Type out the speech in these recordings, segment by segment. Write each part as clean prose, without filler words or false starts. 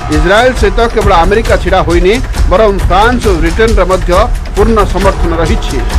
Israel सहित केवल America छिड़ा होइनी बरं फ्रांस और ब्रिटेन रे मध्य पूर्ण समर्थन रही।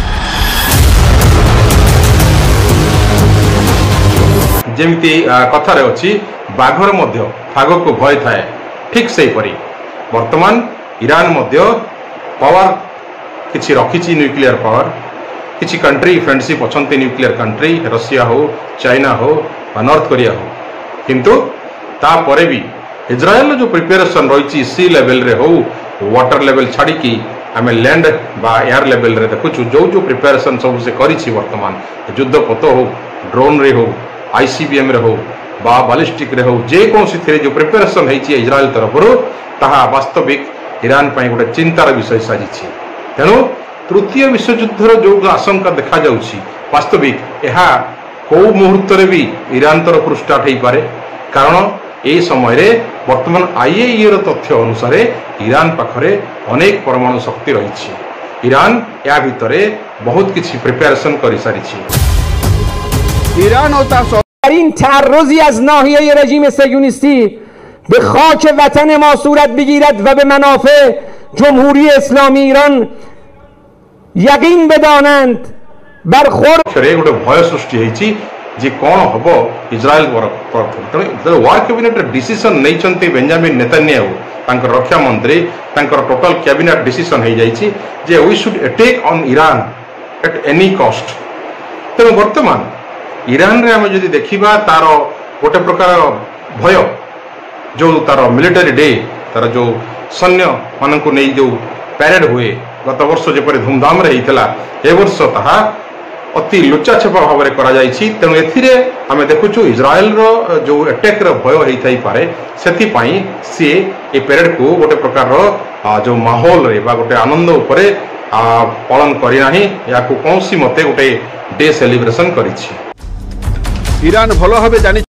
जेमती कथार अच्छी बाघर मध्य फाग को भय थाए ठीक से परी वर्तमान ईरान मध्य पावर किछि रखिछि न्यूक्लियर पावर किछि कंट्री फ्रेंडशिप अच्छे न्यूक्लियर कंट्री रशिया हो चाइना हो नॉर्थ कोरिया हो किंतु तापरे भी इजराइल जो प्रिपेरेशन रही सी लेवल रे हो वाटर लेवल छाड़ी की आम लैंड बा एयर लेवल रे देखुछु जो जो प्रिपेरेशन सब से करिछि वर्तमान युद्धपोत हो ड्रोन रे हो आईसीबीएम रे हो बा बालिस्टिक रे हो जे कोनसी थे जो प्रिपेरेशन है इजराइल तरफ ताहा वास्तविक ईरान पर गोटे चिंतार विषय साजिछि। तेणु तृतीय विश्वयुद्धर जो आशंका देखा जाउछि वास्तविक यह कौ मुहूर्त भी ईरान तरफ स्टार्ट हो पारे कारण ए समय रे वर्तमान आईएईए तथ्य अनुसार ईरान पाखरे अनेक परमाणु शक्ति रही। ईरान या भितरे बहुत किछि प्रिपेरेशन कर सारी। ईरान این تعرضی از ناحیه رژیم صهیونیستی به خاک وطن ما صورت بگیرد و به منافع جمهوری اسلامی ایران یقین بدانند برخورد गोटे भय सृष्टि होइछि जे कोन हबो इजराइल वार कैबिनेट डिसीजन नहीं बेंजामिन नेतन्याहू तांकर रक्षा मंत्री तांकर टोटल कैबिनेट डिसीजन हो जाइछि जे we should attack on Iran at any cost. तेणु वर्तमान ईरान रे हम जदि देखिबा तार गोटे प्रकार भय जो तार मिलिटरी डे तार जो सैन्य मानक नहीं जो पैरेड हुए गत वर्ष जेपरि धूमधाम रे हितला ए वर्ष ताहा अति लुचा छेपा भाव में करा जाइछि। तेणु एथिरे आमे देखुछु इजराइल रो जो अटैक रो भय होई थाई पारे सेति पई से ए पैरेड को गोटे प्रकार रो जो माहौल रे बा गोटे आनंद उपरे पालन करी नाही या को कोनसी मते गोटे डे सेलिब्रेशन करिछि। ईरान भलो भाबे जानि